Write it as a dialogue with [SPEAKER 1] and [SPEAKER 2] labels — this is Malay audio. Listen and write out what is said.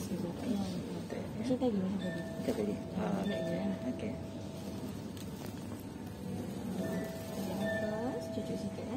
[SPEAKER 1] saja, tak payah. Macam tadi,
[SPEAKER 2] Macam tadi. Okey.
[SPEAKER 1] Lepas, cucuk sikit.